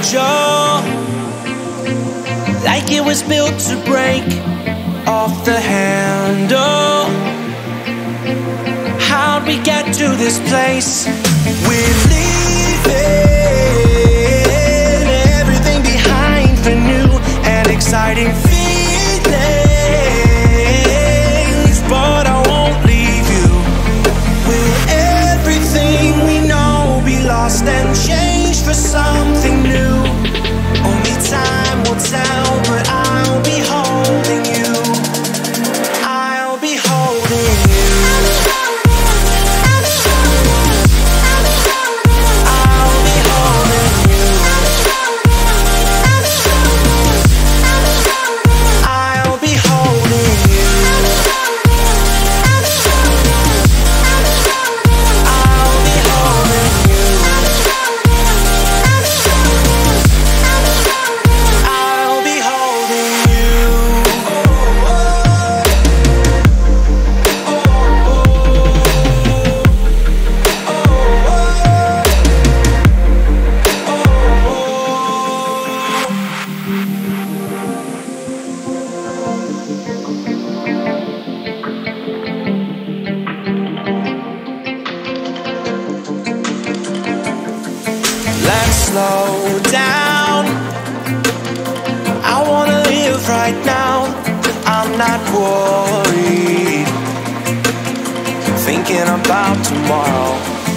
angel, like it was built to break off the handle. How'd we get to this place? We're leaving everything behind for new and exciting feelings, but I won't leave you. Will everything we know be lost and changed for something new? Only time will tell, but I'll be holding you. I'll be holding you. I'll be holding you. I'll be holding you. I'll be holding you. I'll be holding you. Let's slow down. I wanna live right now. I'm not worried, thinking about tomorrow.